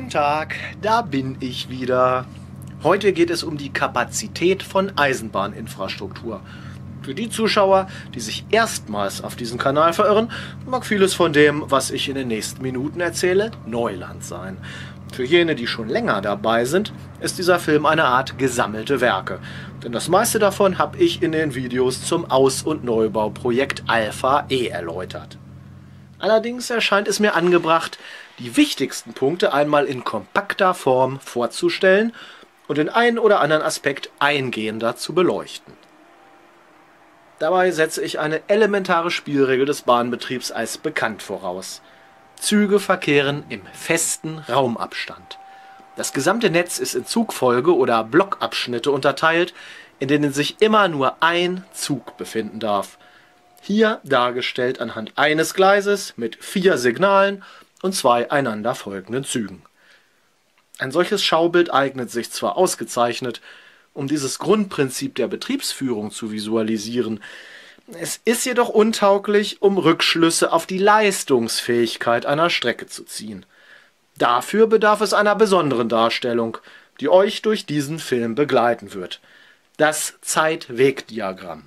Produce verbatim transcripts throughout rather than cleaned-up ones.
Guten Tag, da bin ich wieder. Heute geht es um die Kapazität von Eisenbahninfrastruktur. Für die Zuschauer, die sich erstmals auf diesen Kanal verirren, mag vieles von dem, was ich in den nächsten Minuten erzähle, Neuland sein. Für jene, die schon länger dabei sind, ist dieser Film eine Art gesammelte Werke. Denn das meiste davon habe ich in den Videos zum Aus- und Neubauprojekt Alpha E erläutert. Allerdings erscheint es mir angebracht, die wichtigsten Punkte einmal in kompakter Form vorzustellen und den einen oder anderen Aspekt eingehender zu beleuchten. Dabei setze ich eine elementare Spielregel des Bahnbetriebs als bekannt voraus. Züge verkehren im festen Raumabstand. Das gesamte Netz ist in Zugfolge oder Blockabschnitte unterteilt, in denen sich immer nur ein Zug befinden darf. Hier dargestellt anhand eines Gleises mit vier Signalen und zwei einander folgenden Zügen. Ein solches Schaubild eignet sich zwar ausgezeichnet, um dieses Grundprinzip der Betriebsführung zu visualisieren, es ist jedoch untauglich, um Rückschlüsse auf die Leistungsfähigkeit einer Strecke zu ziehen. Dafür bedarf es einer besonderen Darstellung, die euch durch diesen Film begleiten wird: das Zeit-Weg-Diagramm.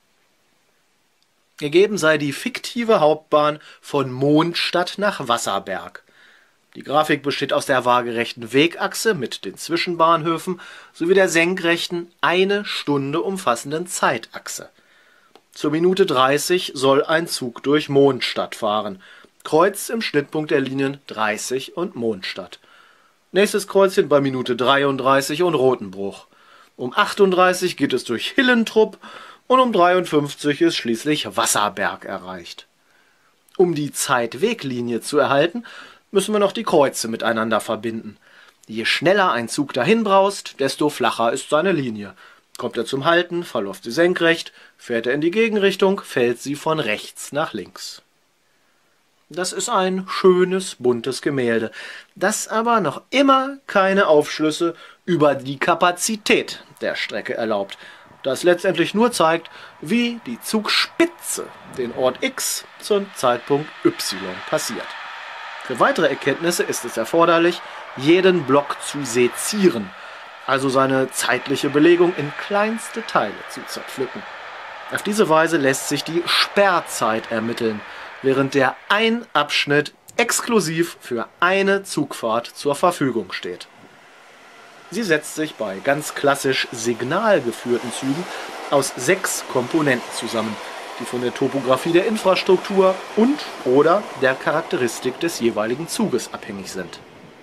Gegeben sei die fiktive Hauptbahn von Mondstadt nach Wasserberg. Die Grafik besteht aus der waagerechten Wegachse mit den Zwischenbahnhöfen sowie der senkrechten, eine Stunde umfassenden Zeitachse. Zur Minute dreißig soll ein Zug durch Mondstadt fahren, Kreuz im Schnittpunkt der Linien dreißig und Mondstadt. Nächstes Kreuzchen bei Minute dreiunddreißig und Rothenbruch. Um achtunddreißig geht es durch Hillentrupp und um dreiundfünfzig ist schließlich Wasserberg erreicht. Um die Zeitweglinie zu erhalten, müssen wir noch die Kreuze miteinander verbinden. Je schneller ein Zug dahin braust, desto flacher ist seine Linie. Kommt er zum Halten, verläuft sie senkrecht, fährt er in die Gegenrichtung, fällt sie von rechts nach links. Das ist ein schönes, buntes Gemälde, das aber noch immer keine Aufschlüsse über die Kapazität der Strecke erlaubt, das letztendlich nur zeigt, wie die Zugspitze den Ort X zum Zeitpunkt Y passiert. Für weitere Erkenntnisse ist es erforderlich, jeden Block zu sezieren, also seine zeitliche Belegung in kleinste Teile zu zerpflücken. Auf diese Weise lässt sich die Sperrzeit ermitteln, während der ein Abschnitt exklusiv für eine Zugfahrt zur Verfügung steht. Sie setzt sich bei ganz klassisch signalgeführten Zügen aus sechs Komponenten zusammen, die von der Topographie der Infrastruktur und oder der Charakteristik des jeweiligen Zuges abhängig sind.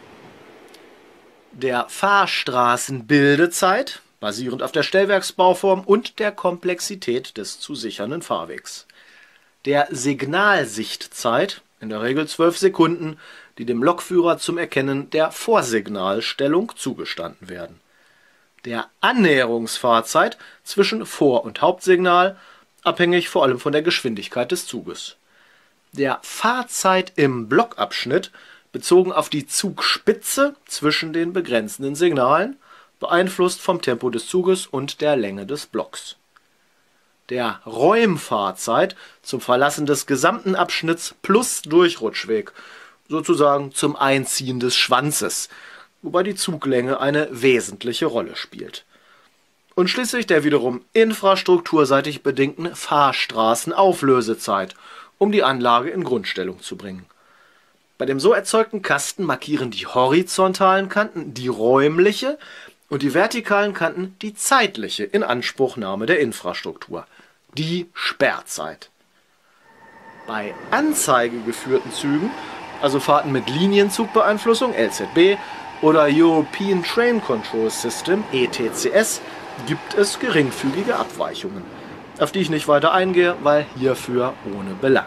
Der Fahrstraßenbildezeit, basierend auf der Stellwerksbauform und der Komplexität des zu sichernden Fahrwegs. Der Signalsichtzeit, in der Regel zwölf Sekunden, die dem Lokführer zum Erkennen der Vorsignalstellung zugestanden werden. Der Annäherungsfahrzeit zwischen Vor- und Hauptsignal, abhängig vor allem von der Geschwindigkeit des Zuges. Der Fahrzeit im Blockabschnitt, bezogen auf die Zugspitze zwischen den begrenzenden Signalen, beeinflusst vom Tempo des Zuges und der Länge des Blocks. Der Räumfahrzeit zum Verlassen des gesamten Abschnitts plus Durchrutschweg, sozusagen zum Einziehen des Schwanzes, wobei die Zuglänge eine wesentliche Rolle spielt. Und schließlich der wiederum infrastrukturseitig bedingten Fahrstraßenauflösezeit, um die Anlage in Grundstellung zu bringen. Bei dem so erzeugten Kasten markieren die horizontalen Kanten die räumliche und die vertikalen Kanten die zeitliche Inanspruchnahme der Infrastruktur, die Sperrzeit. Bei anzeigegeführten Zügen, also Fahrten mit Linienzugbeeinflussung L Z B oder European Train Control System E T C S, gibt es geringfügige Abweichungen, auf die ich nicht weiter eingehe, weil hierfür ohne Belang.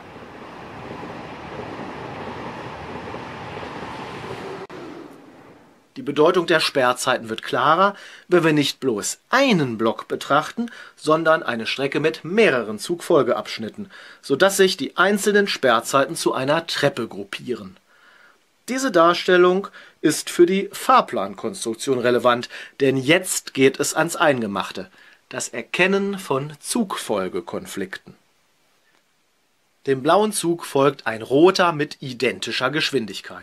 Die Bedeutung der Sperrzeiten wird klarer, wenn wir nicht bloß einen Block betrachten, sondern eine Strecke mit mehreren Zugfolgeabschnitten, sodass sich die einzelnen Sperrzeiten zu einer Treppe gruppieren. Diese Darstellung ist für die Fahrplankonstruktion relevant, denn jetzt geht es ans Eingemachte: das Erkennen von Zugfolgekonflikten. Dem blauen Zug folgt ein roter mit identischer Geschwindigkeit.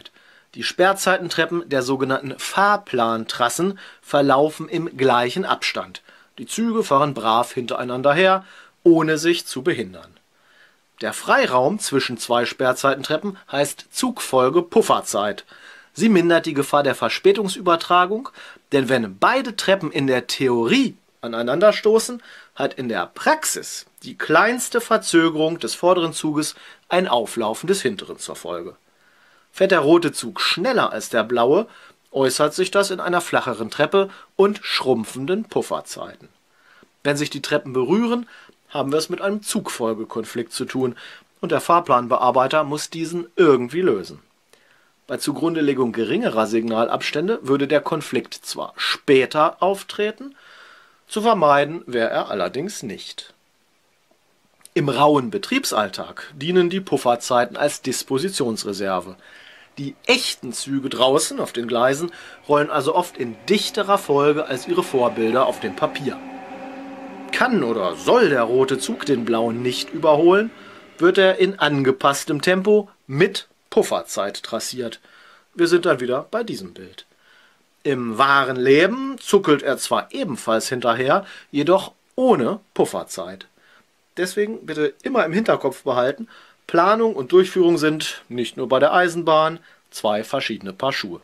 Die Sperrzeitentreppen der sogenannten Fahrplantrassen verlaufen im gleichen Abstand. Die Züge fahren brav hintereinander her, ohne sich zu behindern. Der Freiraum zwischen zwei Sperrzeitentreppen heißt Zugfolge Pufferzeit. Sie mindert die Gefahr der Verspätungsübertragung, denn wenn beide Treppen in der Theorie aneinanderstoßen, hat in der Praxis die kleinste Verzögerung des vorderen Zuges ein Auflaufen des hinteren zur Folge. Fährt der rote Zug schneller als der blaue, äußert sich das in einer flacheren Treppe und schrumpfenden Pufferzeiten. Wenn sich die Treppen berühren, haben wir es mit einem Zugfolgekonflikt zu tun und der Fahrplanbearbeiter muss diesen irgendwie lösen. Bei Zugrundelegung geringerer Signalabstände würde der Konflikt zwar später auftreten, zu vermeiden wäre er allerdings nicht. Im rauen Betriebsalltag dienen die Pufferzeiten als Dispositionsreserve. Die echten Züge draußen auf den Gleisen rollen also oft in dichterer Folge als ihre Vorbilder auf dem Papier. Kann oder soll der rote Zug den blauen nicht überholen, wird er in angepasstem Tempo mit Pufferzeit trassiert. Wir sind dann wieder bei diesem Bild. Im wahren Leben zuckelt er zwar ebenfalls hinterher, jedoch ohne Pufferzeit. Deswegen bitte immer im Hinterkopf behalten, Planung und Durchführung sind, nicht nur bei der Eisenbahn, zwei verschiedene Paar Schuhe.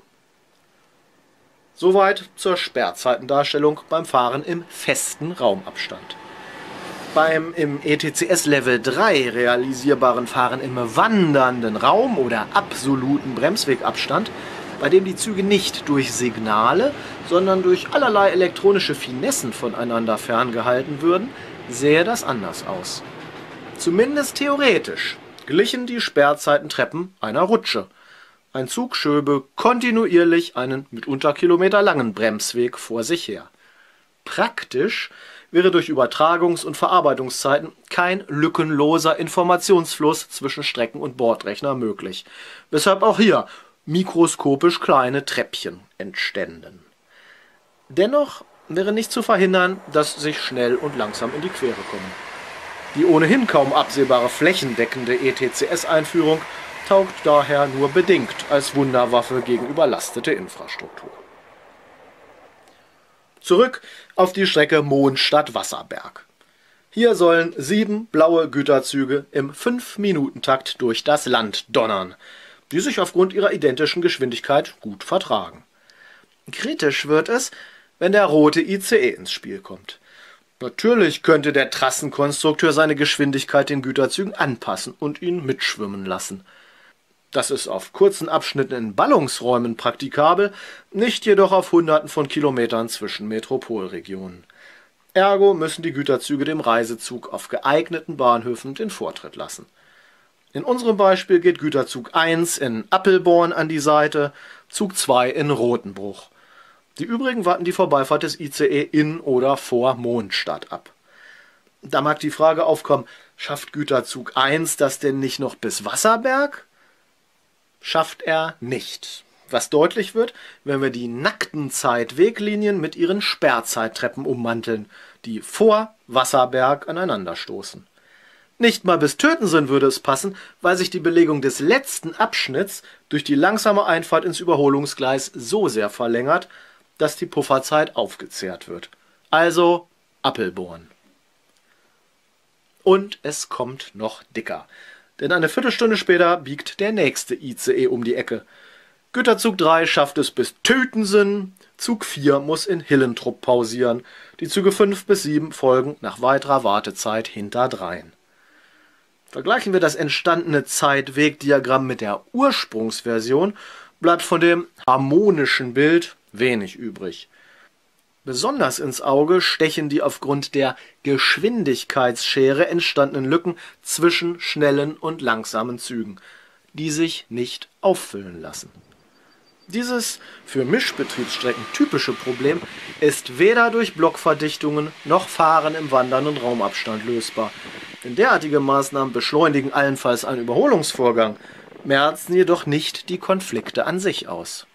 Soweit zur Sperrzeitendarstellung beim Fahren im festen Raumabstand. Beim im E T C S Level drei realisierbaren Fahren im wandernden Raum oder absoluten Bremswegabstand, bei dem die Züge nicht durch Signale, sondern durch allerlei elektronische Finessen voneinander ferngehalten würden, sähe das anders aus. Zumindest theoretisch glichen die Sperrzeitentreppen einer Rutsche. Ein Zug schöbe kontinuierlich einen mitunter kilometerlangen Bremsweg vor sich her. Praktisch wäre durch Übertragungs- und Verarbeitungszeiten kein lückenloser Informationsfluss zwischen Strecken- und Bordrechner möglich, weshalb auch hier mikroskopisch kleine Treppchen entständen. Dennoch wäre nicht zu verhindern, dass sich schnell und langsam in die Quere kommen. Die ohnehin kaum absehbare flächendeckende E T C S-Einführung taugt daher nur bedingt als Wunderwaffe gegen überlastete Infrastruktur. Zurück auf die Strecke Mohnstadt-Wasserberg. Hier sollen sieben blaue Güterzüge im fünf Minuten Takt durch das Land donnern, die sich aufgrund ihrer identischen Geschwindigkeit gut vertragen. Kritisch wird es, wenn der rote I C E ins Spiel kommt. Natürlich könnte der Trassenkonstrukteur seine Geschwindigkeit den Güterzügen anpassen und ihn mitschwimmen lassen. Das ist auf kurzen Abschnitten in Ballungsräumen praktikabel, nicht jedoch auf Hunderten von Kilometern zwischen Metropolregionen. Ergo müssen die Güterzüge dem Reisezug auf geeigneten Bahnhöfen den Vortritt lassen. In unserem Beispiel geht Güterzug eins in Appelborn an die Seite, Zug zwei in Rothenbruch. Die übrigen warten die Vorbeifahrt des I C E in oder vor Mohnstadt ab. Da mag die Frage aufkommen, schafft Güterzug eins das denn nicht noch bis Wasserberg? Schafft er nicht. Was deutlich wird, wenn wir die nackten Zeitweglinien mit ihren Sperrzeittreppen ummanteln, die vor Wasserberg aneinanderstoßen. Nicht mal bis Tötensen würde es passen, weil sich die Belegung des letzten Abschnitts durch die langsame Einfahrt ins Überholungsgleis so sehr verlängert, dass die Pufferzeit aufgezehrt wird. Also Appelborn. Und es kommt noch dicker. Denn eine Viertelstunde später biegt der nächste I C E um die Ecke. Güterzug drei schafft es bis Tötensen, Zug vier muss in Hillentrup pausieren. Die Züge fünf bis sieben folgen nach weiterer Wartezeit hinterdrein. Vergleichen wir das entstandene Zeitwegdiagramm mit der Ursprungsversion, bleibt von dem harmonischen Bild wenig übrig. Besonders ins Auge stechen die aufgrund der Geschwindigkeitsschere entstandenen Lücken zwischen schnellen und langsamen Zügen, die sich nicht auffüllen lassen. Dieses für Mischbetriebsstrecken typische Problem ist weder durch Blockverdichtungen noch Fahren im wandernden Raumabstand lösbar. Denn derartige Maßnahmen beschleunigen allenfalls einen Überholungsvorgang, merzen jedoch nicht die Konflikte an sich aus.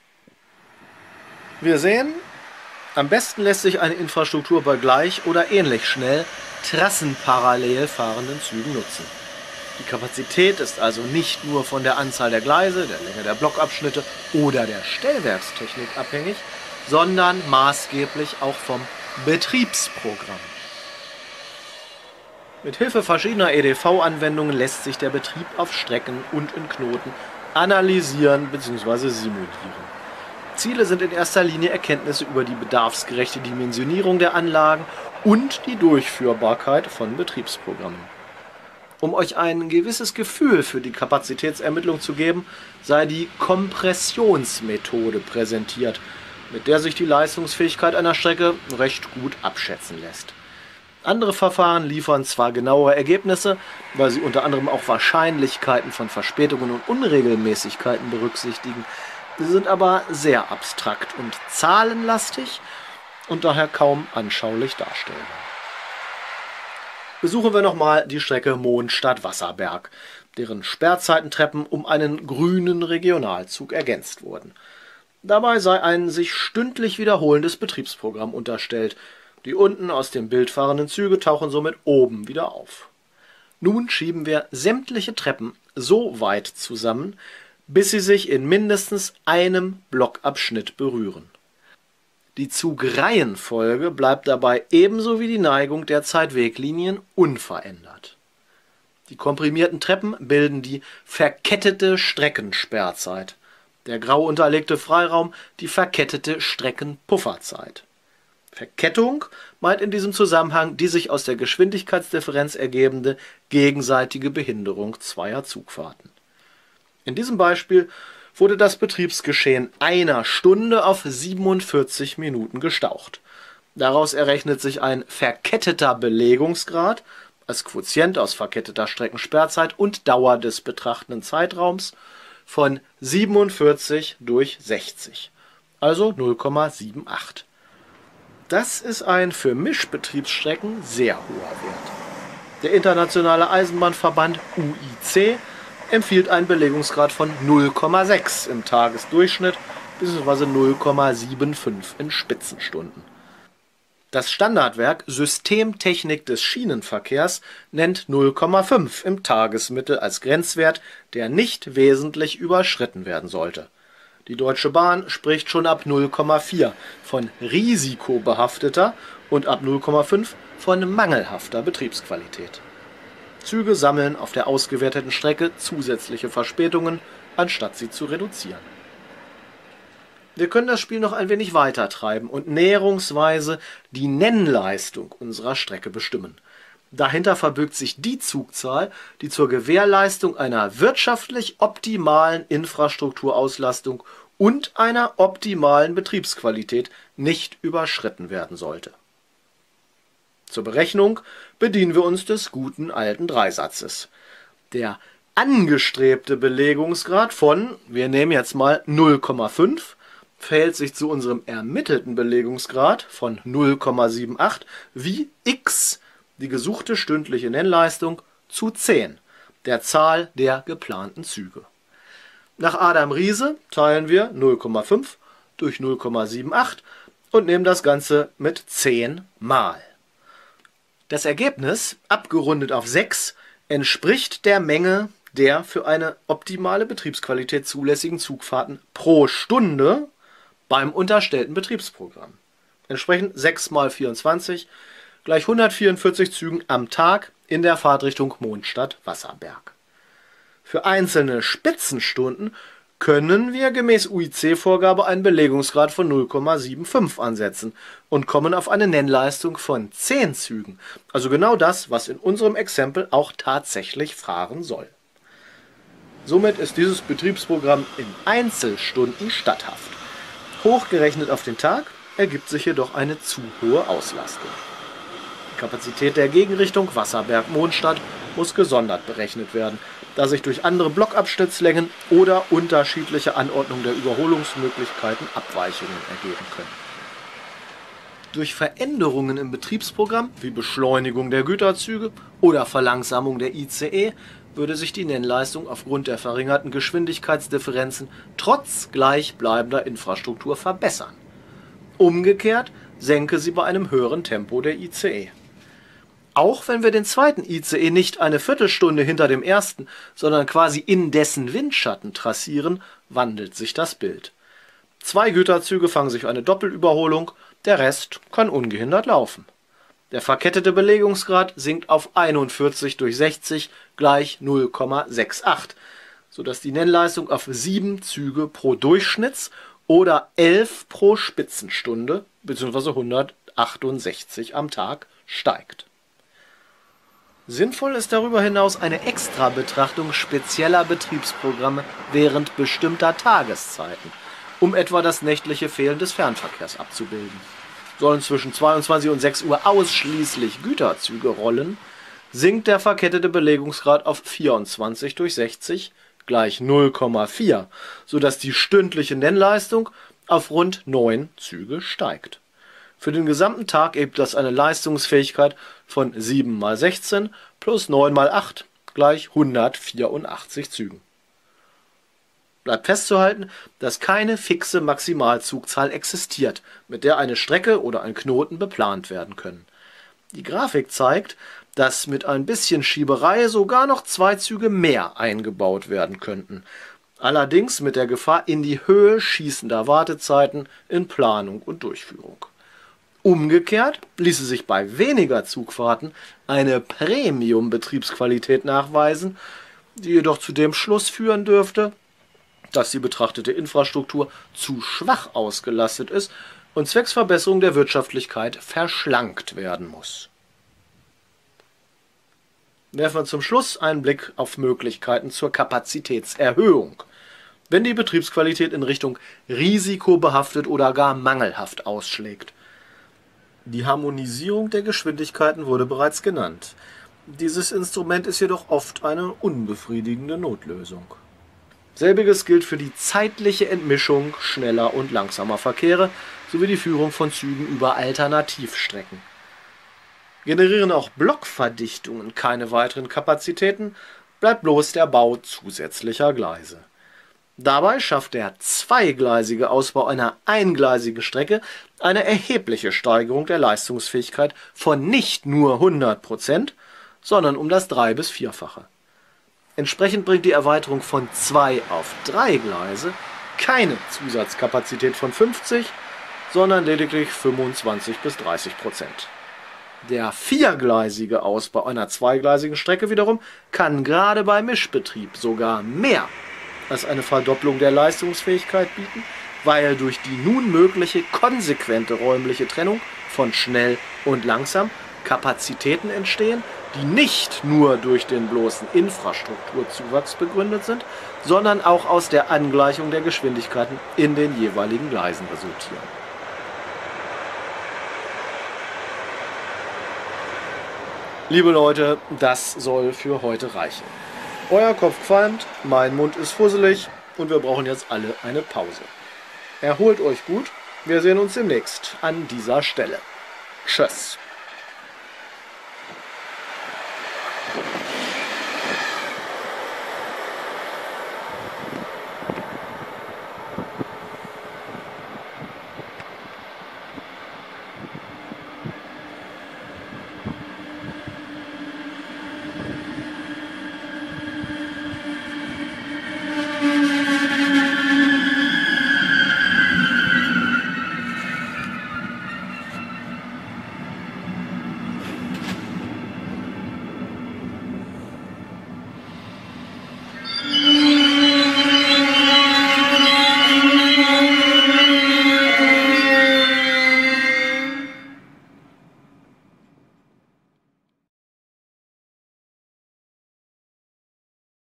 Wir sehen, am besten lässt sich eine Infrastruktur bei gleich oder ähnlich schnell trassenparallel fahrenden Zügen nutzen. Die Kapazität ist also nicht nur von der Anzahl der Gleise, der Länge der Blockabschnitte oder der Stellwerkstechnik abhängig, sondern maßgeblich auch vom Betriebsprogramm. Mit Hilfe verschiedener E D V-Anwendungen lässt sich der Betrieb auf Strecken und in Knoten analysieren bzw. simulieren. Ziele sind in erster Linie Erkenntnisse über die bedarfsgerechte Dimensionierung der Anlagen und die Durchführbarkeit von Betriebsprogrammen. Um euch ein gewisses Gefühl für die Kapazitätsermittlung zu geben, sei die Kompressionsmethode präsentiert, mit der sich die Leistungsfähigkeit einer Strecke recht gut abschätzen lässt. Andere Verfahren liefern zwar genauere Ergebnisse, weil sie unter anderem auch Wahrscheinlichkeiten von Verspätungen und Unregelmäßigkeiten berücksichtigen, sie sind aber sehr abstrakt und zahlenlastig und daher kaum anschaulich darstellbar. Besuchen wir nochmal die Strecke Mondstadt-Wasserberg, deren Sperrzeitentreppen um einen grünen Regionalzug ergänzt wurden. Dabei sei ein sich stündlich wiederholendes Betriebsprogramm unterstellt. Die unten aus dem Bild fahrenden Züge tauchen somit oben wieder auf. Nun schieben wir sämtliche Treppen so weit zusammen, bis sie sich in mindestens einem Blockabschnitt berühren. Die Zugreihenfolge bleibt dabei ebenso wie die Neigung der Zeitweglinien unverändert. Die komprimierten Treppen bilden die verkettete Streckensperrzeit, der grau unterlegte Freiraum die verkettete Streckenpufferzeit. Verkettung meint in diesem Zusammenhang die sich aus der Geschwindigkeitsdifferenz ergebende gegenseitige Behinderung zweier Zugfahrten. In diesem Beispiel wurde das Betriebsgeschehen einer Stunde auf siebenundvierzig Minuten gestaucht. Daraus errechnet sich ein verketteter Belegungsgrad als Quotient aus verketteter Streckensperrzeit und Dauer des betrachtenden Zeitraums von siebenundvierzig durch sechzig, also null Komma achtundsiebzig. Das ist ein für Mischbetriebsstrecken sehr hoher Wert. Der Internationale Eisenbahnverband U I C empfiehlt einen Belegungsgrad von null Komma sechs im Tagesdurchschnitt bzw. null Komma fünfundsiebzig in Spitzenstunden. Das Standardwerk Systemtechnik des Schienenverkehrs nennt null Komma fünf im Tagesmittel als Grenzwert, der nicht wesentlich überschritten werden sollte. Die Deutsche Bahn spricht schon ab null Komma vier von risikobehafteter und ab null Komma fünf von mangelhafter Betriebsqualität. Züge sammeln auf der ausgewerteten Strecke zusätzliche Verspätungen, anstatt sie zu reduzieren. Wir können das Spiel noch ein wenig weiter treiben und näherungsweise die Nennleistung unserer Strecke bestimmen. Dahinter verbirgt sich die Zugzahl, die zur Gewährleistung einer wirtschaftlich optimalen Infrastrukturauslastung und einer optimalen Betriebsqualität nicht überschritten werden sollte. Zur Berechnung bedienen wir uns des guten alten Dreisatzes. Der angestrebte Belegungsgrad von, wir nehmen jetzt mal null Komma fünf, verhält sich zu unserem ermittelten Belegungsgrad von null Komma achtundsiebzig wie x, die gesuchte stündliche Nennleistung, zu zehn, der Zahl der geplanten Züge. Nach Adam Riese teilen wir null Komma fünf durch null Komma achtundsiebzig und nehmen das Ganze mit zehn mal. Das Ergebnis, abgerundet auf sechs, entspricht der Menge der für eine optimale Betriebsqualität zulässigen Zugfahrten pro Stunde beim unterstellten Betriebsprogramm. Entsprechend sechs mal vierundzwanzig gleich hundertvierundvierzig Zügen am Tag in der Fahrtrichtung Mondstadt-Wasserberg. Für einzelne Spitzenstunden können wir gemäß U I C-Vorgabe einen Belegungsgrad von null Komma fünfundsiebzig ansetzen und kommen auf eine Nennleistung von zehn Zügen, also genau das, was in unserem Exempel auch tatsächlich fahren soll. Somit ist dieses Betriebsprogramm in Einzelstunden statthaft. Hochgerechnet auf den Tag ergibt sich jedoch eine zu hohe Auslastung. Die Kapazität der Gegenrichtung Wasserberg-Mondstadt muss gesondert berechnet werden, da sich durch andere Blockabschnittslängen oder unterschiedliche Anordnung der Überholungsmöglichkeiten Abweichungen ergeben können. Durch Veränderungen im Betriebsprogramm wie Beschleunigung der Güterzüge oder Verlangsamung der I C E würde sich die Nennleistung aufgrund der verringerten Geschwindigkeitsdifferenzen trotz gleichbleibender Infrastruktur verbessern. Umgekehrt senke sie bei einem höheren Tempo der I C E. Auch wenn wir den zweiten I C E nicht eine Viertelstunde hinter dem ersten, sondern quasi in dessen Windschatten trassieren, wandelt sich das Bild. Zwei Güterzüge fangen sich eine Doppelüberholung, der Rest kann ungehindert laufen. Der verkettete Belegungsgrad sinkt auf einundvierzig durch sechzig gleich null Komma achtundsiebzig, sodass die Nennleistung auf sieben Züge pro Durchschnitts- oder elf pro Spitzenstunde bzw. hundertachtundsechzig am Tag steigt. Sinnvoll ist darüber hinaus eine Extrabetrachtung spezieller Betriebsprogramme während bestimmter Tageszeiten, um etwa das nächtliche Fehlen des Fernverkehrs abzubilden. Sollen zwischen zweiundzwanzig und sechs Uhr ausschließlich Güterzüge rollen, sinkt der verkettete Belegungsgrad auf vierundzwanzig durch sechzig gleich null Komma vier, sodass die stündliche Nennleistung auf rund neun Züge steigt. Für den gesamten Tag ergibt das eine Leistungsfähigkeit von sieben mal sechzehn plus neun mal acht gleich hundertvierundachtzig Zügen. Bleibt festzuhalten, dass keine fixe Maximalzugzahl existiert, mit der eine Strecke oder ein Knoten beplant werden können. Die Grafik zeigt, dass mit ein bisschen Schieberei sogar noch zwei Züge mehr eingebaut werden könnten, allerdings mit der Gefahr in die Höhe schießender Wartezeiten in Planung und Durchführung. Umgekehrt ließe sich bei weniger Zugfahrten eine Premium-Betriebsqualität nachweisen, die jedoch zu dem Schluss führen dürfte, dass die betrachtete Infrastruktur zu schwach ausgelastet ist und zwecks Verbesserung der Wirtschaftlichkeit verschlankt werden muss. Werfen wir zum Schluss einen Blick auf Möglichkeiten zur Kapazitätserhöhung, wenn die Betriebsqualität in Richtung risikobehaftet oder gar mangelhaft ausschlägt. Die Harmonisierung der Geschwindigkeiten wurde bereits genannt. Dieses Instrument ist jedoch oft eine unbefriedigende Notlösung. Selbiges gilt für die zeitliche Entmischung schneller und langsamer Verkehre sowie die Führung von Zügen über Alternativstrecken. Generieren auch Blockverdichtungen keine weiteren Kapazitäten, bleibt bloß der Bau zusätzlicher Gleise. Dabei schafft der zweigleisige Ausbau einer eingleisigen Strecke eine erhebliche Steigerung der Leistungsfähigkeit von nicht nur hundert Prozent, sondern um das drei- bis vierfache. Entsprechend bringt die Erweiterung von zwei auf drei Gleise keine Zusatzkapazität von fünfzig, sondern lediglich fünfundzwanzig bis dreißig Prozent. Der viergleisige Ausbau einer zweigleisigen Strecke wiederum kann gerade bei Mischbetrieb sogar mehr als eine Verdopplung der Leistungsfähigkeit bieten, weil durch die nun mögliche konsequente räumliche Trennung von schnell und langsam Kapazitäten entstehen, die nicht nur durch den bloßen Infrastrukturzuwachs begründet sind, sondern auch aus der Angleichung der Geschwindigkeiten in den jeweiligen Gleisen resultieren. Liebe Leute, das soll für heute reichen. Euer Kopf qualmt, mein Mund ist fusselig und wir brauchen jetzt alle eine Pause. Erholt euch gut, wir sehen uns demnächst an dieser Stelle. Tschüss.